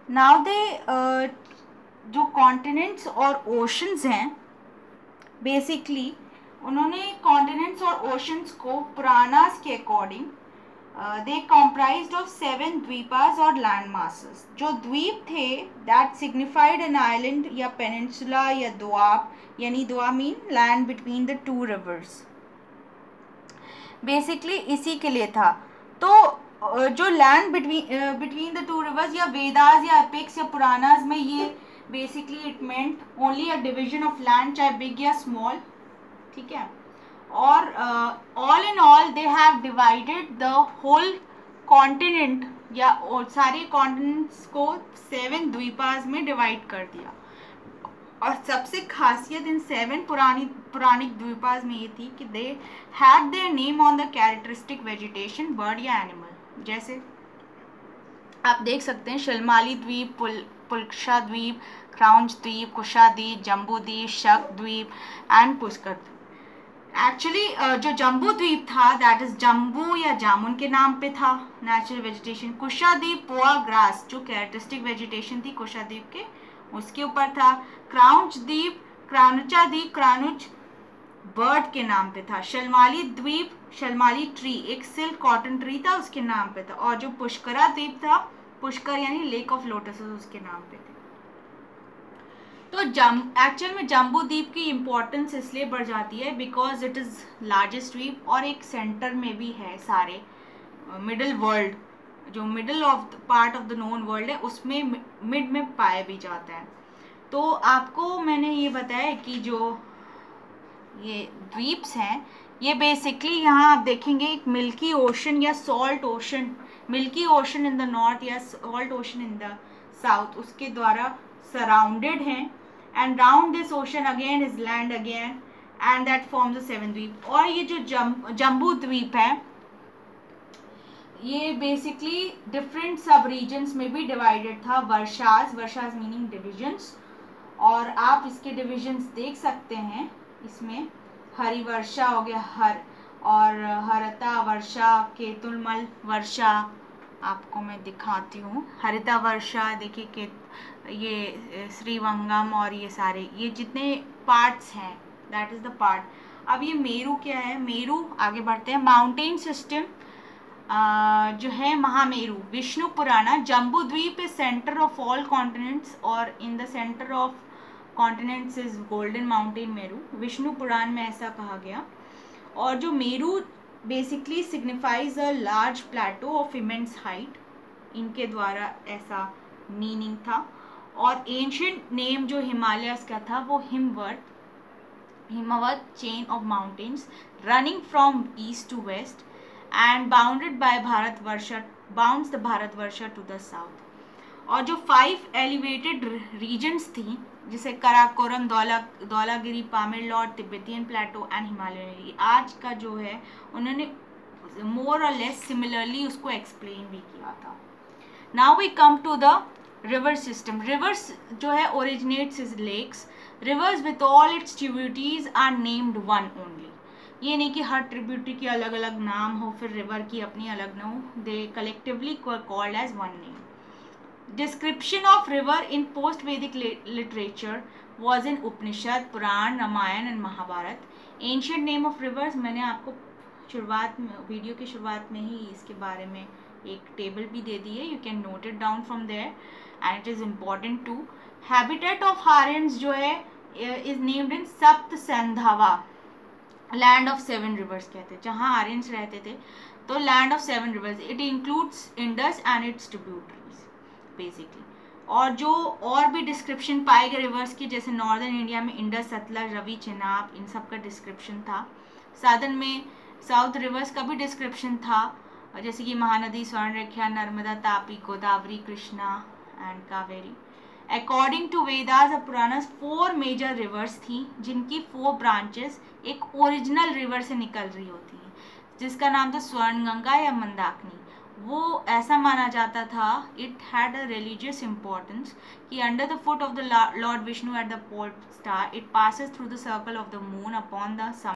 Now they जो continents और oceans हैं, बेसिकली उन्होंने कॉन्टिनेंट्स और ओशंस को पुरानास के अकॉर्डिंग दे कॉम्प्राइज्ड ऑफ 7 द्वीपास और लैंड मासेस। जो द्वीप थे दैट सिग्निफाइड एन आइलैंड या पेनिनसुला या द्वाप, यानी द्वा mean land between the two rivers, basically इसी के लिए था। तो जो land between the two rivers या वेदास या एपिक्स या पुरानास में, ये basically it meant only a division of land, चाहे बिग या स्मॉल, ठीक है। और all in all they have divided the whole continent या सारे कॉन्टिनेंट्स को 7 द्वीपास में डिवाइड कर दिया। और सबसे खासियत इन 7 पुरानिक द्वीपास में ये थी कि they had their name on the characteristic vegetation, bird या एनिमल। जैसे आप देख सकते हैं शलमाली द्वीप, पुलक्षा द्वीप, क्राउंच द्वीप, कुशा द्वीप, जम्बू द्वीप, शक द्वीप एंड पुष्कर द्वीप। एक्चुअली जो जम्बू द्वीप था दैट इज जम्बू या जामुन के नाम पे था नेचुरल वेजिटेशन। कुशा द्वीप पोआ ग्रास, जो कैरेक्टरिस्टिक वेजिटेशन थी कुशा द्वीप के, उसके ऊपर था। क्राउंच द्वीप, क्रानुचा द्वीप, क्रानुच बर्ड के नाम पे था। शलमाली द्वीप, शलमाली ट्री, एक सिल्क कॉटन ट्री था, उसके नाम पे था। और जो पुष्करा द्वीप था, पुष्कर यानी लेक ऑफ लोटस, उसके नाम पे थे। तो एक्चुअल में जम्बू द्वीप की इम्पोर्टेंस इसलिए बढ़ जाती है बिकॉज इट इज़ लार्जेस्ट द्वीप और एक सेंटर में भी है सारे मिडिल वर्ल्ड, जो middle of part of the known world है उसमें मिड में पाया भी जाता है। तो आपको मैंने ये बताया कि जो ये द्वीप्स हैं, ये बेसिकली यहाँ आप देखेंगे एक मिल्की ओशन या salt ocean, milky ocean in the north या salt ocean in the south, उसके द्वारा सराउंडेड हैं। And round this ocean again is land again and that forms the 7 द्वीप। और ये जो जम्बू द्वीप है, ये बेसिकली डिफरेंट सब रीजन्स में भी डिवाइडेड था। वर्षास, वर्षास मीनिंग डिविजन्स, और आप इसके डिविजन्स देख सकते हैं। इसमें हरि वर्षा हो गया, और हरता वर्षा, केतुलमल वर्षा, आपको मैं दिखाती हूँ। हरिता वर्षा देखिए के ये श्रीवंगम, और ये सारे ये जितने पार्ट्स हैं दैट इज द पार्ट। अब ये मेरू क्या है, मेरू आगे बढ़ते हैं। माउंटेन सिस्टम जो है महामेरू, विष्णु पुराना, जम्बू द्वीप is centre of all continents और in the centre of continents is golden mountain Meru, Vishnu पुराण में ऐसा कहा गया। और जो Meru basically signifies a large plateau of immense height, इनके द्वारा ऐसा मीनिंग था। और एंशिएंट नेम जो हिमालयस का था वो Himavat chain of mountains running from east to west and bounded by Bharatvarsha, bounds the Bharatvarsha to the south. और जो 5 एलिवेटेड रीजन्स थी, जैसे कराकोरम, धौलागिरी, पामेरलॉट, तिब्बतियन प्लेटो एंड हिमालयन, आज का जो है उन्होंने मोर और लेस सिमिलरली उसको एक्सप्लेन भी किया था। Now we come to the river system. Rivers जो है originates is lakes. Rivers with all its tributaries are named one only. ये नहीं कि हर ट्रिब्यूटरी के अलग अलग नाम हो, फिर रिवर की अपनी अलग न हो, they collectively called as one name. Description of river in post-Vedic literature was in Upanishad, Puran, Ramayana and Mahabharat. Ancient name of rivers, मैंने आपको शुरुआत में, वीडियो की शुरुआत में ही इसके बारे में एक टेबल भी दे दी है, you can note it down from there and it is important too. Habitat of Aryans जो है इज नेम्ड इन सप्त संधावा, लैंड ऑफ 7 रिवर्स कहते हैं, जहाँ आर्यंस रहते थे तो land of 7 rivers, it includes Indus and its tributaries basically. और जो और भी डिस्क्रिप्शन पाए गए रिवर्स की, जैसे नॉर्दर्न इंडिया में इंडस, सतलज, रवि, चेनाब, इन सब का डिस्क्रिप्शन था। साधन में साउथ रिवर्स का भी डिस्क्रिप्शन था, जैसे कि Mahanadi, Subarnarekha, Narmada, Tapi, Godavari, Krishna and Kaveri. According to Vedas और पुराणास 4 मेजर रिवर्स थी, जिनकी 4 ब्रांचेस एक ओरिजिनल रिवर से निकल रही होती हैं, जिसका नाम था स्वर्ण गंगा या मंदाकिनी। वो ऐसा माना जाता था, it had a religious importance, कि under the foot of the lord Vishnu at the pole star it passes through the circle of the moon upon the